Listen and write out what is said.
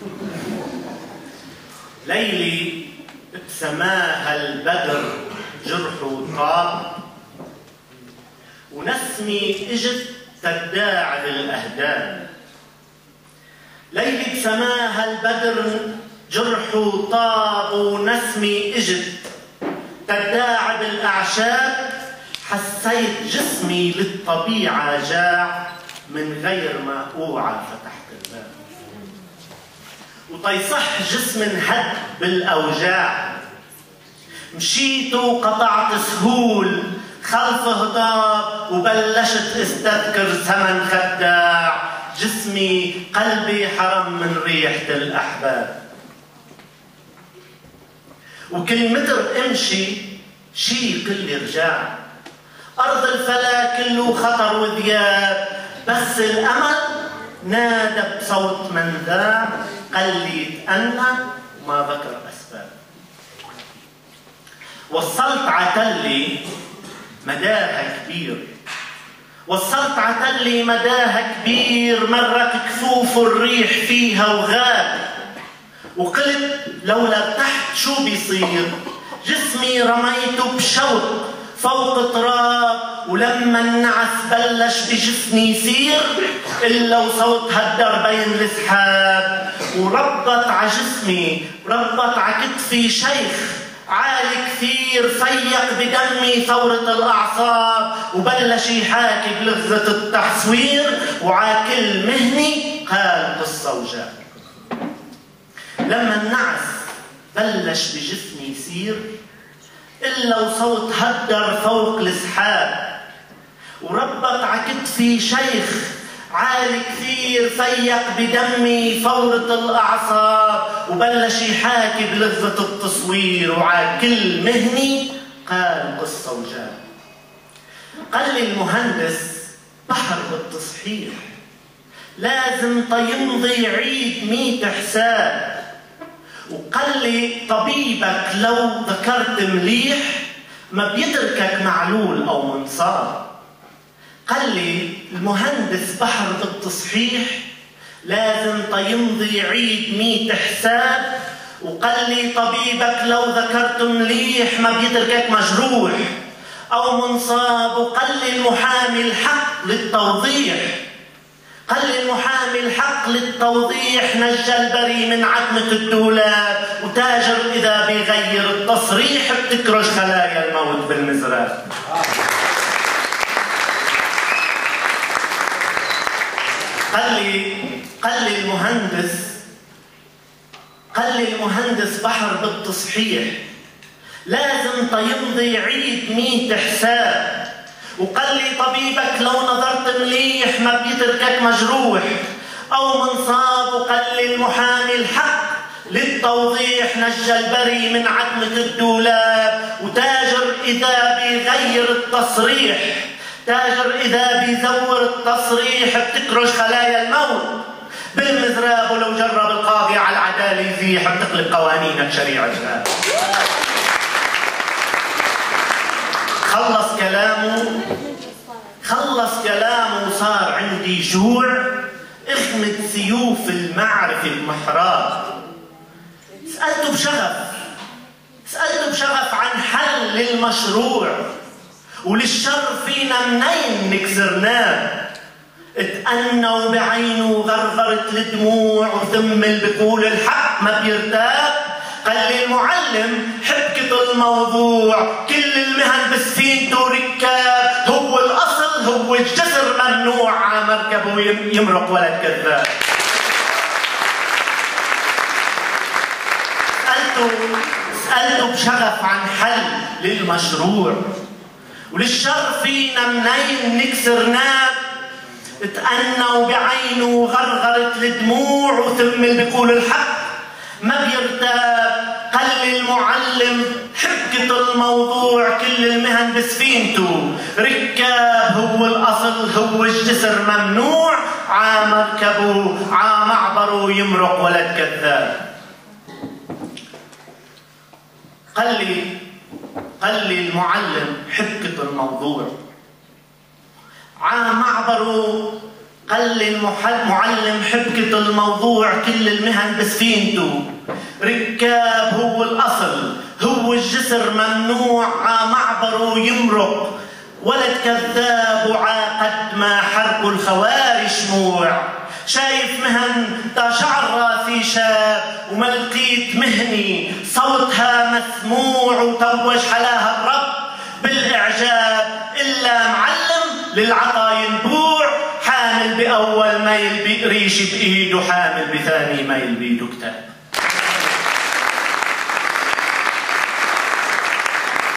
ليلي بسماها البدر جرحه طاب، ونسمي اجت تداعب الاهداب. ليلي بسماها البدر جرحه طاب، ونسمي اجت تداعب الاعشاب. حسيت جسمي للطبيعه جاع، من غير ما اوعى فتحت الباب. وطيصح جسم انهد بالاوجاع، مشيت وقطعت سهول خلف هضاب، وبلشت استذكر زمن خداع. جسمي قلبي حرم من ريحة الأحباب، وكل متر امشي شي كل رجاع. أرض الفلا كله خطر وذياب، بس الأمل نادى بصوت من ذا. قال لي اتأنى وما ذكر أسباب. وصلت عتلي مداها كبير، وصلت عتلي مداها كبير. مرت كفوف الريح فيها وغاب، وقلت لولا تحت شو بيصير. جسمي رميته بشوق فوق تراب، ولما النعس بلش بجسمي يسير، إلا وصوت هدر بين السحاب. وربط عجسمي ربط عكتفي شيخ عالي كثير، فيق بدمي ثورة الأعصاب، وبلش يحاكي بلغة التصوير. وعاكل مهني قال قصة وجاب. لما النعس بلش بجسمي يسير، إلا وصوت هدر فوق السحاب. وربط عكتفي شيخ عالي كثير، فيق بدمي فورة الأعصاب، وبلش يحاكي بلغة التصوير. وعاكل مهني قال قصة وجاب. قال لي المهندس بحر بالتصحيح، لازم يمضي عيد 100 حساب. وقال لي طبيبك لو ذكرت مليح، ما بيتركك معلول أو منصاب. قال لي المهندس بحر بالتصحيح، لازم يمضي عيد 100 حساب. وقال لي طبيبك لو ذكرت مليح، ما بيتركك مجروح أو منصاب. وقال لي المحامي الحق للتوضيح، قال لي المحامي الحق للتوضيح. نجى البري من عتمة الدولاب، وتاجر إذا بيغير التصريح بتكرش خلايا الموت بالمزراب. قال لي المهندس بحر بالتصحيح، لازم يمضي عيد 100 حساب. وقال لي طبيبك لو نظرت مليح، ما بيتركك مجروح أو منصاب. وقال لي المحامي الحق للتوضيح، نجى البري من عتمة الدولاب. وتاجر إذا بيغير التصريح، تاجر إذا بيزور التصريح، بتكرش خلايا الموت بالمزراب. ولو جرب القاضي على العدالة يزيح، بتقلب قوانينك شريعة جهاد. خلص كلامه وصار عندي جوع. اخمد سيوف المعرفة بمحراب. سألته بشغف عن حل للمشروع، وللشر فينا منين نكسرناه. اتأنى بعينه غرغرت الدموع، وثمل بقول الحق ما بيرتاب. قال لي المعلم حبكة الموضوع، كل المهن بسفينته ركاب. هو الأصل هو الجسر ممنوع، على مركبه يمرق ولد كذاب. سألته بشغف عن حل للمشروع، وللشر فينا منين نكسرناه. اتأنى بعينه غرغرت الدموع، وثمل بقول الحق ما بيرتاب. قال لي المعلم حبكة الموضوع، كل المهن بسفينته ركاب. هو الأصل هو الجسر ممنوع، ع مركبه ع معبره يمرق ولد كذاب. قال لي المعلم حبكة الموضوع، ع معبره قال لي المعلم حبكة الموضوع كل المهن بس فينتو ركاب هو الأصل، هو الجسر ممنوع معبره يمرق، ولد كذاب وعاقد ما حرق الخوارج شموع. شايف مهن تا شعر راسي شاب وما لقيت مهني صوتها مسموع، وتوج حلاها الرب بالإعجاب إلا معلم للعطا ينبوع، حامل بأول ميل بريش بإيده، حامل بثاني ميل بإيده كتاب.